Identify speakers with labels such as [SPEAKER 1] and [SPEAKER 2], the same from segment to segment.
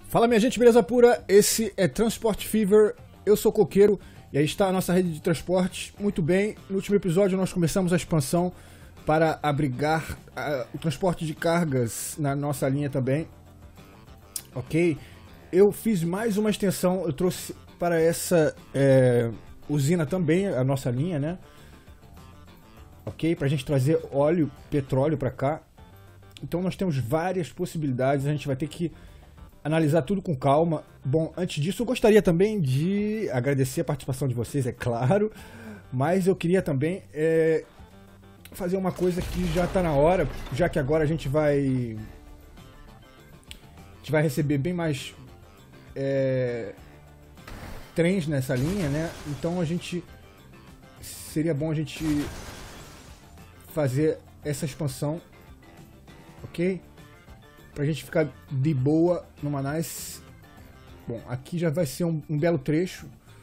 [SPEAKER 1] Fala minha gente, beleza pura? Esse é Transport Fever, eu sou o Coqueiro e aí está a nossa rede de transporte. Muito bem, no último episódio nós começamos a expansão para abrigar o transporte de cargas na nossa linha também. Ok? Eu fiz mais uma extensão, eu trouxe para essa usina também a nossa linha, né? Ok? Para a gente trazer óleo, petróleo para cá. Então nós temos várias possibilidades, a gente vai ter que analisar tudo com calma. Bom, antes disso eu gostaria também de agradecer a participação de vocês, é claro, mas eu queria também fazer uma coisa que já está na hora, já que agora a gente vai receber bem mais trens nessa linha, né? Então seria bom a gente fazer essa expansão, ok? Pra gente ficar de boa no Manaus. Bom, aqui já vai ser um belo trecho.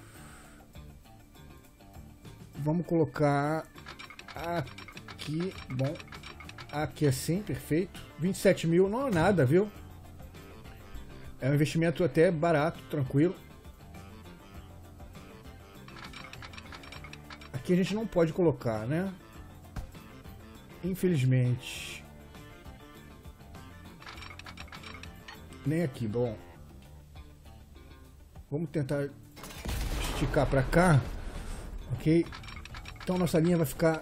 [SPEAKER 1] Vamos colocar aqui, bom, aqui assim, perfeito. 27 mil, não é nada, viu? É um investimento até barato, tranquilo. Aqui a gente não pode colocar, né? Infelizmente. Nem aqui, bom. Vamos tentar esticar para cá, ok? Então nossa linha vai ficar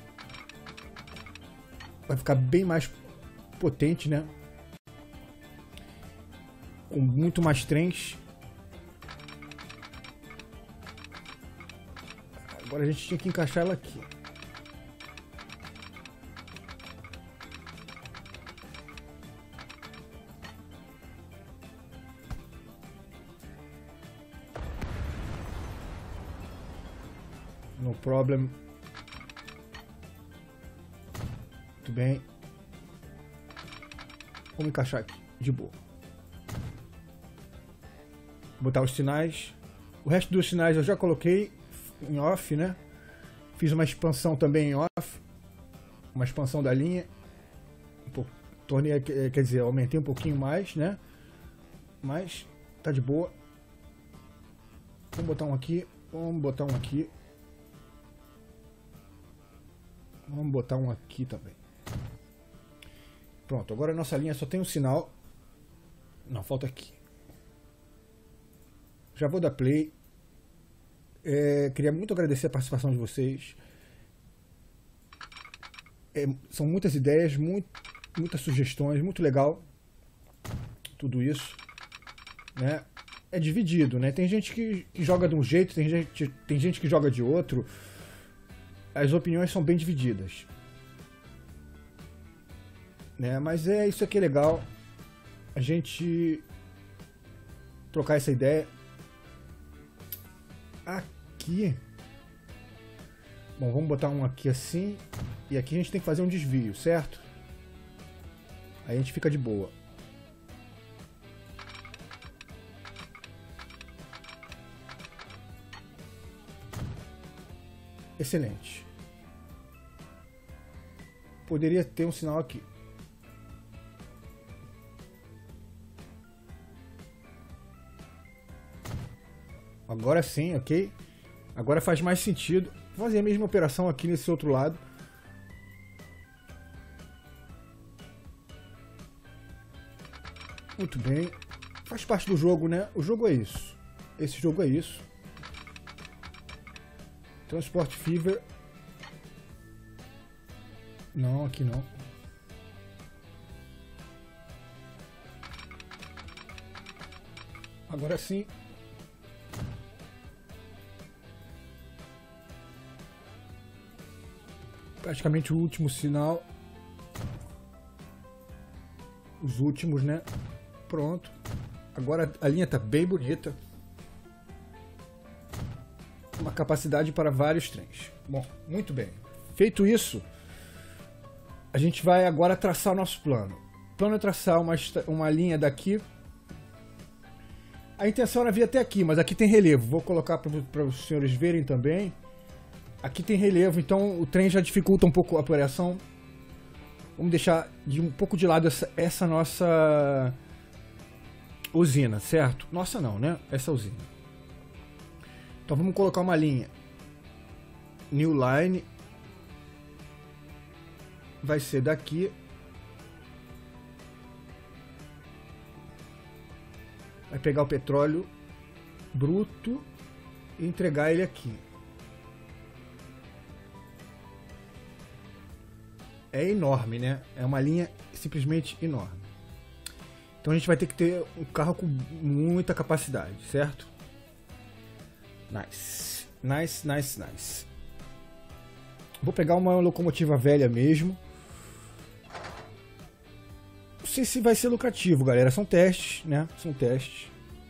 [SPEAKER 1] bem mais potente, né? Com muito mais trens. Agora a gente tinha que encaixar ela aqui. No problem. Muito bem. Vamos encaixar aqui, de boa. Vou botar os sinais. O resto dos sinais eu já coloquei em off, né? Fiz uma expansão também em off. Uma expansão da linha. Tornei, quer dizer, aumentei um pouquinho mais, né? Mas tá de boa. Vamos botar um aqui. Vamos botar um aqui. Vamos botar um aqui também. Pronto, agora a nossa linha só tem um sinal. Não, falta aqui. Já vou dar play. Queria muito agradecer a participação de vocês. São muitas ideias, muitas sugestões, muito legal. Tudo isso, né? É dividido, né? Tem gente que joga de um jeito, tem gente que joga de outro. As opiniões são bem divididas, né? Mas isso aqui é legal, a gente trocar essa ideia. Aqui, bom, vamos botar um aqui assim, e aqui a gente tem que fazer um desvio, certo? Aí a gente fica de boa. Excelente. Poderia ter um sinal aqui. Agora sim, ok? Agora faz mais sentido. Vou fazer a mesma operação aqui nesse outro lado. Muito bem. Faz parte do jogo, né? O jogo é isso. Esse jogo é isso. Transport Fever. Não, aqui não. Agora sim. Praticamente o último sinal. Os últimos, né? Pronto. Agora a linha tá bem bonita. Uma capacidade para vários trens. Bom, muito bem. Feito isso, a gente vai agora traçar o nosso plano. O plano é traçar uma linha daqui. A intenção era vir até aqui, mas aqui tem relevo. Vou colocar para os senhores verem também. Aqui tem relevo, então o trem já dificulta um pouco a operação. Vamos deixar um pouco de lado essa nossa usina, certo? Nossa não, né? Essa usina. Então vamos colocar uma linha. New line. Vai ser daqui. Vai pegar o petróleo bruto e entregar ele aqui. É enorme, né? É uma linha simplesmente enorme. Então a gente vai ter que ter um carro com muita capacidade, certo? Nice. Nice, nice, nice. Vou pegar uma locomotiva velha mesmo. Não sei se vai ser lucrativo, galera. São testes, né? São testes.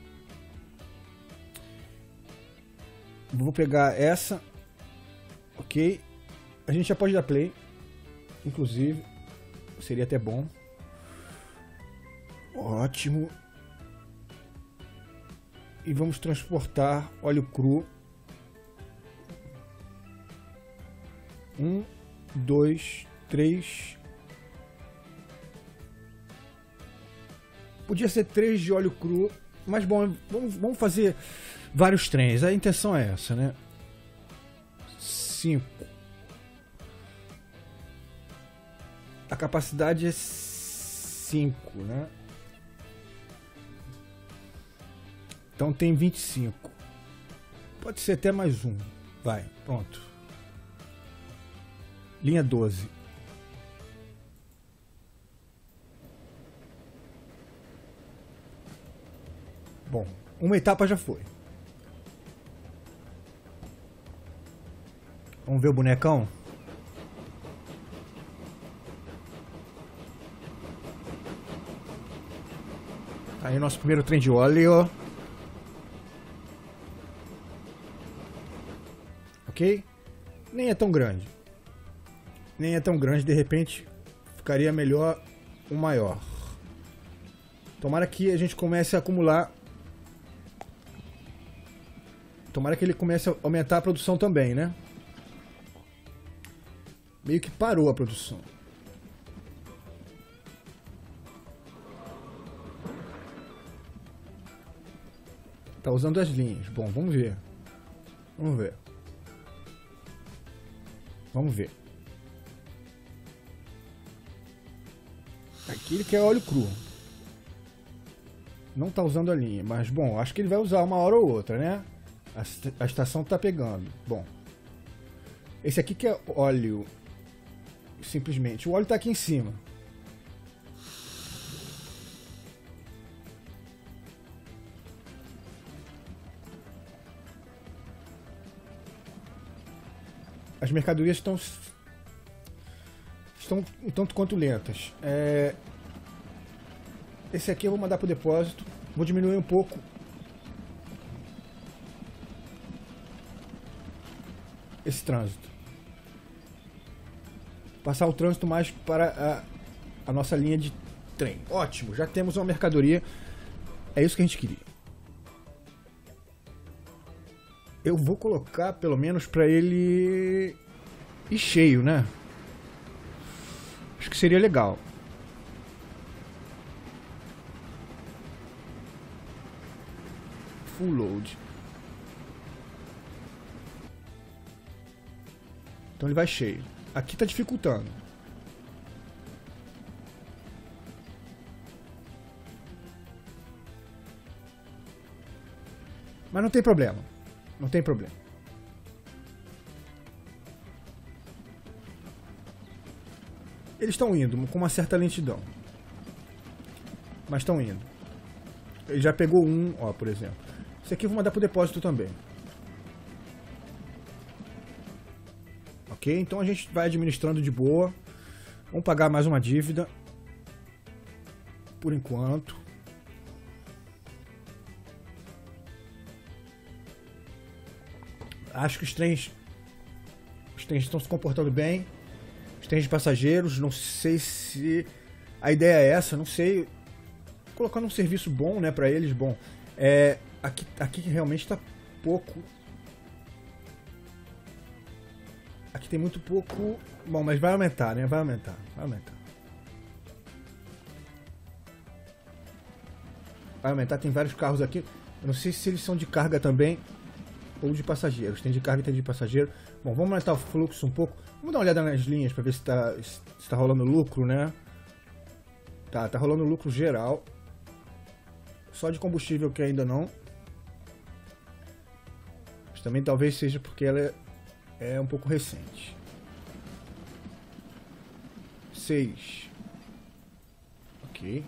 [SPEAKER 1] Vou pegar essa. Ok. A gente já pode dar play. Inclusive. Seria até bom. Ótimo. E vamos transportar óleo cru. 1, 2, 3. Podia ser 3 de óleo cru. Mas bom, vamos fazer vários trens. A intenção é essa, né? 5. A capacidade é 5, né? Então tem 25. Pode ser até mais um. Vai, pronto. Linha 12. Bom, uma etapa já foi. Vamos ver o bonecão? Aí nosso primeiro trem de óleo. Ok? Nem é tão grande. Nem é tão grande, de repente ficaria melhor o maior. Tomara que a gente comece a acumular. Tomara que ele comece a aumentar a produção também, né? Meio que parou a produção. Tá usando as linhas. Bom, vamos ver. Vamos ver. Vamos ver. Aqui ele quer óleo cru. Não tá usando a linha, mas bom, acho que ele vai usar uma hora ou outra, né? A estação tá pegando. Bom. Esse aqui que é óleo. Simplesmente. O óleo tá aqui em cima. As mercadorias estão um tanto quanto lentas. Esse aqui eu vou mandar para o depósito. Vou diminuir um pouco esse trânsito. Passar o trânsito mais para a nossa linha de trem. Ótimo, já temos uma mercadoria. É isso que a gente queria. Eu vou colocar pelo menos para ele ir cheio, né? Acho que seria legal. Full load. Então ele vai cheio. Aqui tá dificultando. Mas não tem problema. Não tem problema. Eles estão indo com uma certa lentidão. Mas estão indo. Ele já pegou um, ó, por exemplo. Esse aqui eu vou mandar pro depósito também. Ok? Então a gente vai administrando de boa. Vamos pagar mais uma dívida. Por enquanto. Acho que os trens estão se comportando bem. Os trens de passageiros, não sei se a ideia é essa, não sei. Colocando um serviço bom, né, para eles, bom. Aqui realmente está pouco. Aqui tem muito pouco. Bom, mas vai aumentar, né? Vai aumentar. vai aumentar. Tem vários carros aqui. Eu não sei se eles são de carga também ou de passageiros. Tem de carga e tem de passageiro. Bom, vamos aumentar o fluxo um pouco. Vamos dar uma olhada nas linhas para ver se tá rolando lucro, né? Tá rolando lucro geral. Só de combustível que ainda não. Mas também talvez seja porque ela é um pouco recente. 6. Ok.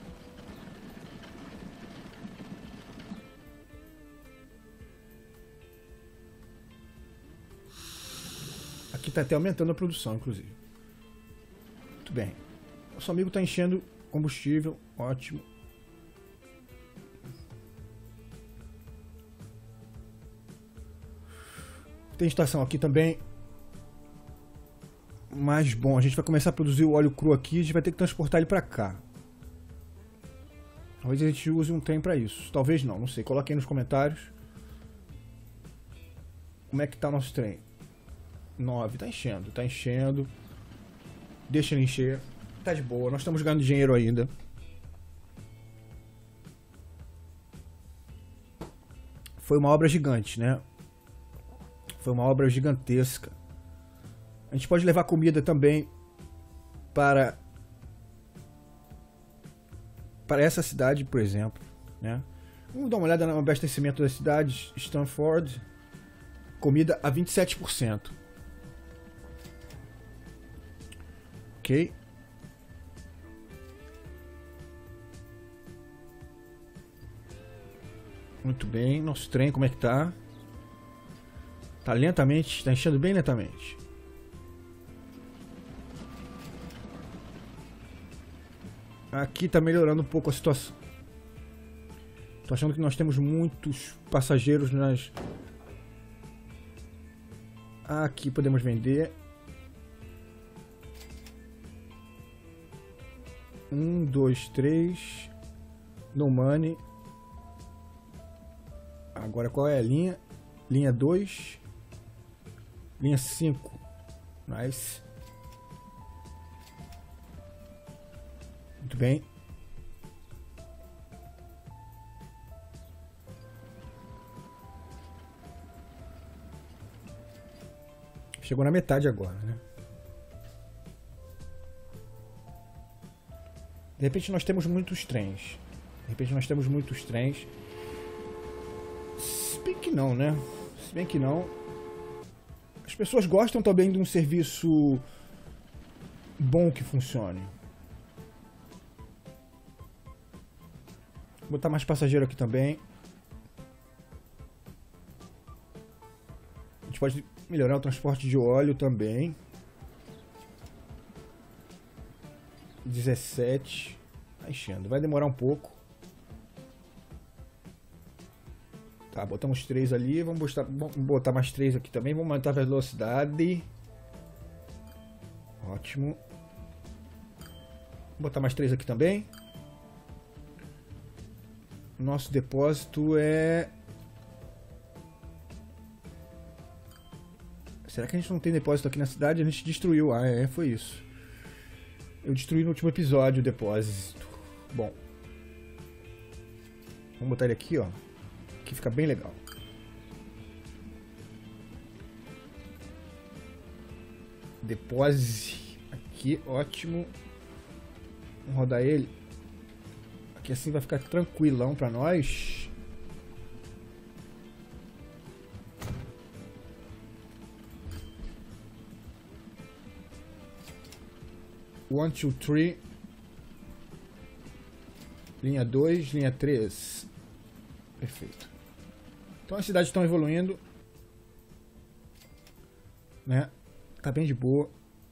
[SPEAKER 1] Aqui tá até aumentando a produção, inclusive. Muito bem. Nosso amigo tá enchendo combustível. Ótimo. Tem estação aqui também. Mas bom, a gente vai começar a produzir o óleo cru aqui. A gente vai ter que transportar ele pra cá. Talvez a gente use um trem pra isso. Talvez não, não sei. Coloque aí nos comentários. Como é que tá o nosso trem? 9, tá enchendo, tá enchendo. Deixa ele encher. Tá de boa, nós estamos ganhando dinheiro ainda. Foi uma obra gigante, né? Foi uma obra gigantesca. A gente pode levar comida também para essa cidade, por exemplo, né? Vamos dar uma olhada no abastecimento da cidade. Stanford. Comida a 27%. Ok. Muito bem. Nosso trem, como é que tá? Tá lentamente, tá enchendo bem lentamente. Aqui tá melhorando um pouco a situação. Tô achando que nós temos muitos passageiros nas... Aqui podemos vender. 1, 2, 3. No money. Agora qual é a linha? Linha 2. Linha 5. Nice. Muito bem. Chegou na metade agora, né? De repente nós temos muitos trens. Se bem que não, né? Se bem que não. As pessoas gostam também de um serviço bom que funcione. Vou botar mais passageiro aqui também. A gente pode melhorar o transporte de óleo também. 17. Tá enchendo. Vai demorar um pouco. Tá, botamos 3 ali. Vamos botar mais 3 aqui também. Vamos aumentar a velocidade. Ótimo. Vou botar mais 3 aqui também. Nosso depósito é... Será que a gente não tem depósito aqui na cidade? A gente destruiu. Ah, foi isso. Eu destruí no último episódio o depósito. Bom. Vamos botar ele aqui, ó. Aqui fica bem legal. Depósito aqui, ótimo. Vamos rodar ele. Aqui assim vai ficar tranquilão pra nós. One, two, three. Linha 2, linha 3. Perfeito. Então as cidades estão evoluindo, né? Tá bem de boa.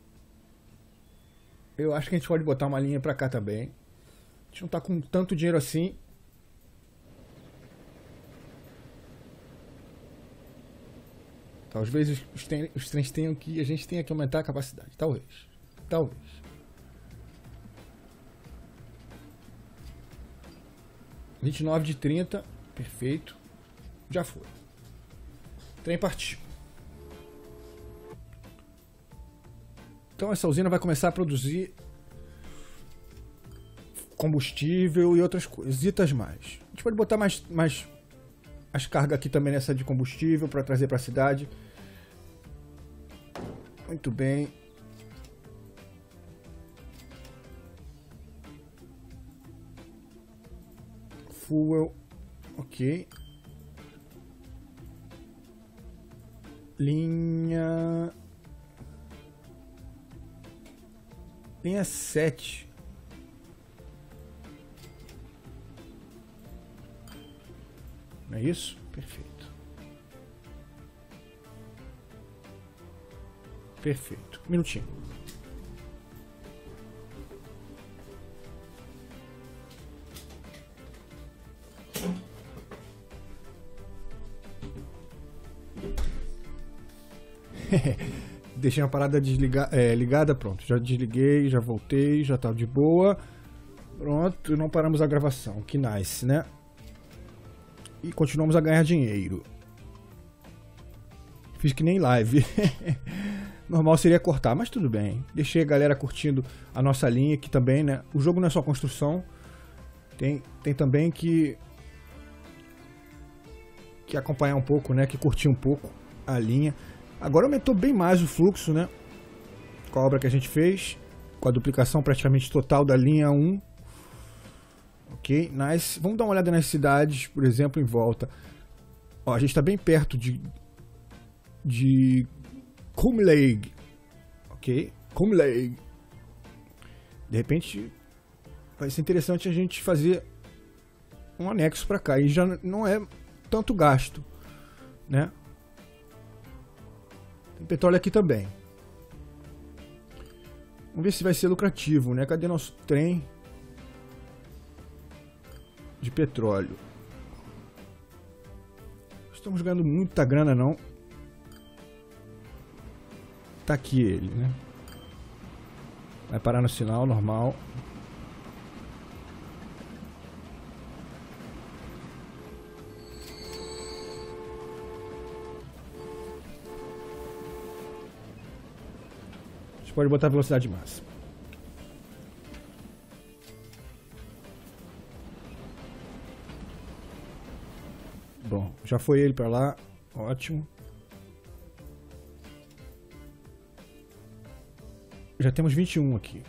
[SPEAKER 1] Eu acho que a gente pode botar uma linha pra cá também. A gente não tá com tanto dinheiro assim. Talvez os trens tenham que... A gente tenha que aumentar a capacidade. Talvez. 29 de 30. Perfeito. Já foi. O trem partiu. Então essa usina vai começar a produzir combustível e outras coisitas mais. A gente pode botar mais as cargas aqui também nessa de combustível para trazer para a cidade. Muito bem. Fuel, ok. Linha 7. Não é isso? Perfeito. Perfeito. Minutinho. Deixei a parada ligada, pronto. Já desliguei, já voltei, já tá de boa. Pronto, não paramos a gravação. Que nice, né? E continuamos a ganhar dinheiro. Fiz que nem live. Normal seria cortar, mas tudo bem. Deixei a galera curtindo a nossa linha aqui também, né? O jogo não é só construção. Tem também que acompanhar um pouco, né? Que curtir um pouco a linha. Agora aumentou bem mais o fluxo, né? Com a obra que a gente fez. Com a duplicação praticamente total da linha 1. Ok, nice. Vamos dar uma olhada nas cidades, por exemplo, em volta. Ó, a gente está bem perto de Cumlaig. Ok, Cumlaig. De repente vai ser interessante a gente fazer um anexo para cá. E já não é tanto gasto, né? Tem petróleo aqui também. Vamos ver se vai ser lucrativo, né? Cadê nosso trem de petróleo? Estamos ganhando muita grana, não. Tá aqui ele, né? Vai parar no sinal normal. A gente pode botar a velocidade máxima. Bom, já foi ele pra lá. Ótimo. Já temos 21 aqui.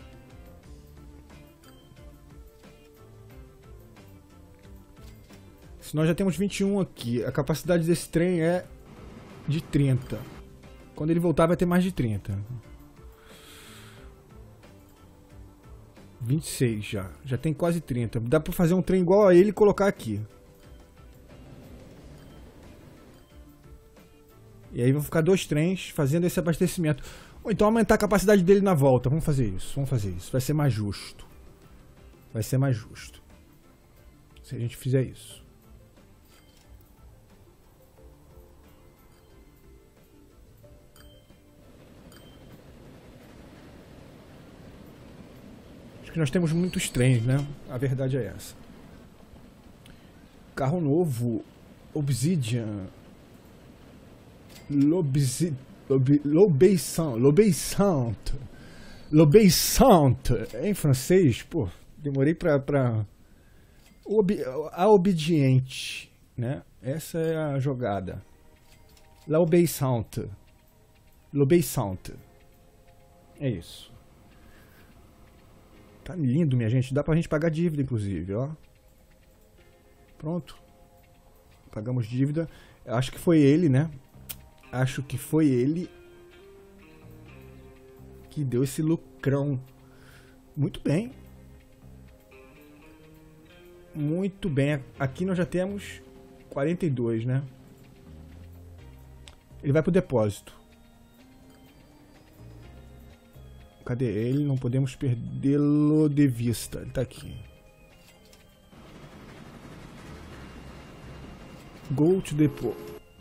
[SPEAKER 1] Se nós já temos 21 aqui, a capacidade desse trem é de 30. Quando ele voltar vai ter mais de 30. 26 já. Já tem quase 30. Dá pra fazer um trem igual a ele e colocar aqui. E aí vão ficar 2 trens fazendo esse abastecimento. Ou então aumentar a capacidade dele na volta. Vamos fazer isso. Vamos fazer isso. Vai ser mais justo. Vai ser mais justo. Se a gente fizer isso. Acho que nós temos muitos trens, né? A verdade é essa. Carro novo. Obsidian. L'obéissante. Em francês, pô, demorei pra... A obediente, né? Essa é a jogada. L'obéissante. É isso. Tá lindo, minha gente. Dá pra gente pagar dívida, inclusive, ó. Pronto. Pagamos dívida. Acho que foi ele, né? Acho que foi ele que deu esse lucrão. Muito bem. Muito bem. Aqui nós já temos 42, né? Ele vai pro depósito. Cadê ele? Não podemos perdê-lo de vista. Ele tá aqui. Go to depot.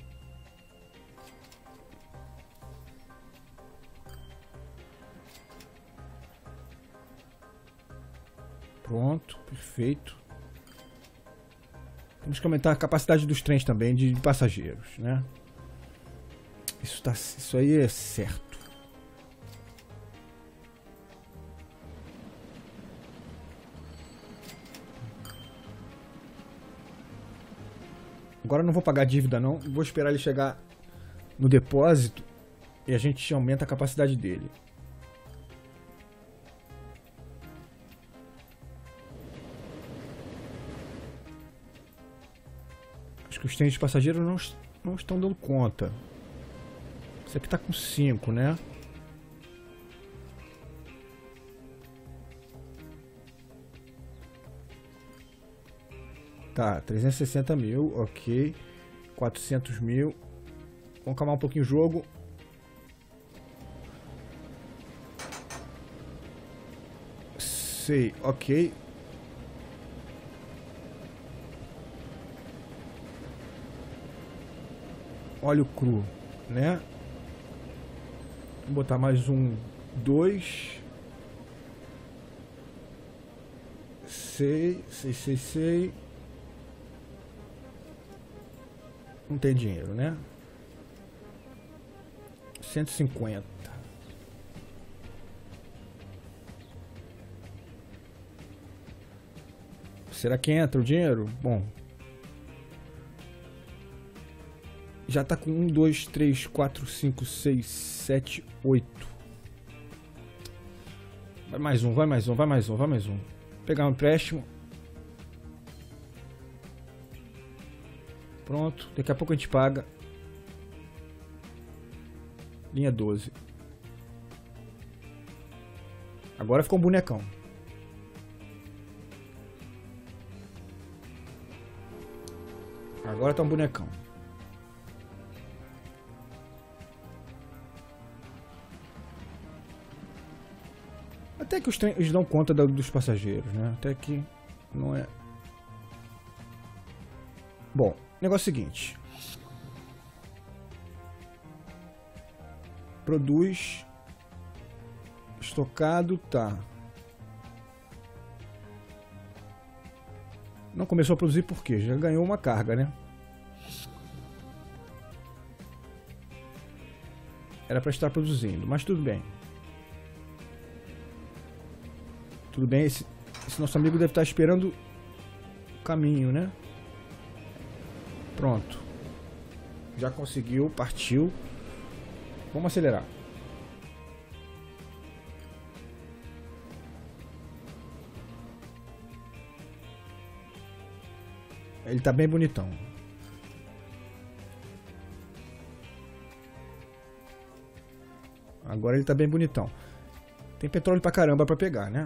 [SPEAKER 1] Pronto, perfeito. Temos que aumentar a capacidade dos trens também de passageiros, né? Isso aí é certo. Agora eu não vou pagar dívida não, vou esperar ele chegar no depósito e a gente aumenta a capacidade dele. Acho que os trens de passageiros não estão dando conta. Esse aqui tá com 5, né? Tá, 360 mil, ok. 400 mil. Vamos calmar um pouquinho o jogo. Sei, ok. Óleo cru, né? Vou botar mais um, 2. Sei. Não tem dinheiro, né? 150. Será que entra o dinheiro? Bom. Já tá com 1, 2, 3, 4, 5, 6, 7, 8. Vai mais um. Vou pegar um empréstimo. Pronto, daqui a pouco a gente paga. Linha 12. Agora ficou um bonecão. Agora tá um bonecão. Até que os trens dão conta dos passageiros, né? Até que não é... Bom, negócio seguinte. Produz. Estocado, tá. Não começou a produzir por quê? Já ganhou uma carga, né? Era para estar produzindo, mas tudo bem. Tudo bem, esse nosso amigo deve estar esperando o caminho, né? Pronto. Já conseguiu, partiu. Vamos acelerar. Ele tá bem bonitão. Agora ele tá bem bonitão. Tem petróleo pra caramba pra pegar, né?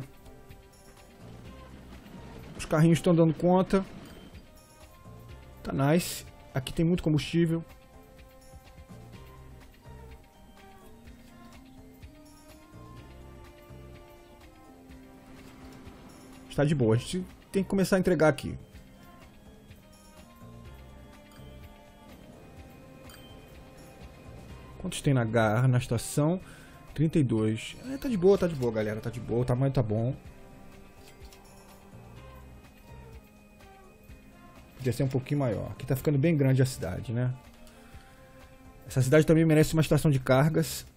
[SPEAKER 1] Os carrinhos estão dando conta. Tá nice. Aqui tem muito combustível. Está de boa. A gente tem que começar a entregar aqui. Quantos tem na estação? 32. Tá de boa, galera. Tá de boa. O tamanho tá bom. Podia ser um pouquinho maior. Aqui tá ficando bem grande a cidade, né? Essa cidade também merece uma estação de cargas.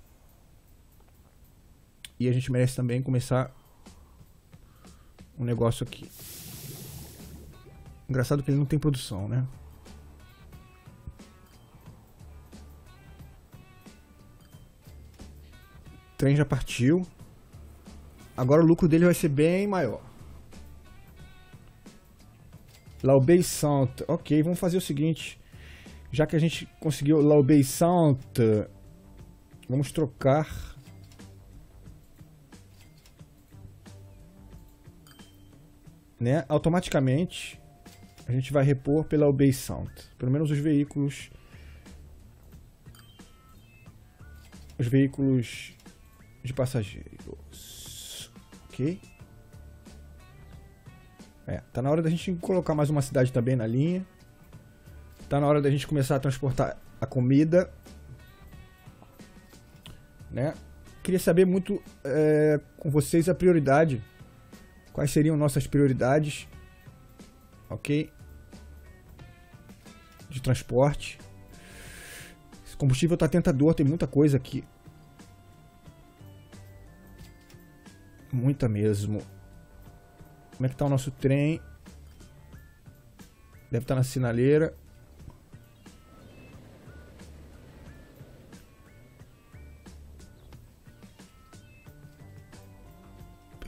[SPEAKER 1] E a gente merece também começar um negócio aqui. Engraçado que ele não tem produção, né? O trem já partiu. Agora o lucro dele vai ser bem maior. Laubaissant. Ok, vamos fazer o seguinte. Já que a gente conseguiu Laubaissant, vamos trocar. Né? Automaticamente a gente vai repor pela Laubaissant. Pelo menos os veículos. Os veículos de passageiros. Ok. Tá na hora da gente colocar mais uma cidade também na linha. Tá na hora da gente começar a transportar a comida. Né? Queria saber muito com vocês a prioridade. Quais seriam nossas prioridades? Ok? De transporte. Esse combustível tá tentador, tem muita coisa aqui. Muita mesmo. Como é que tá o nosso trem? Deve estar na sinaleira.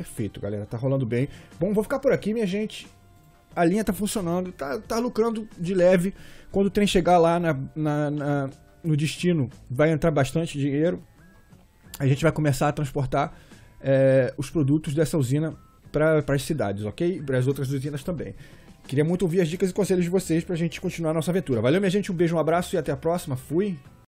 [SPEAKER 1] Perfeito, galera, tá rolando bem. Bom, vou ficar por aqui, minha gente. A linha tá funcionando, tá lucrando de leve. Quando o trem chegar lá no destino, vai entrar bastante dinheiro. A gente vai começar a transportar os produtos dessa usina para as cidades, ok? Para as outras usinas também. Queria muito ouvir as dicas e conselhos de vocês pra gente continuar a nossa aventura. Valeu, minha gente, um beijo, um abraço e até a próxima. Fui!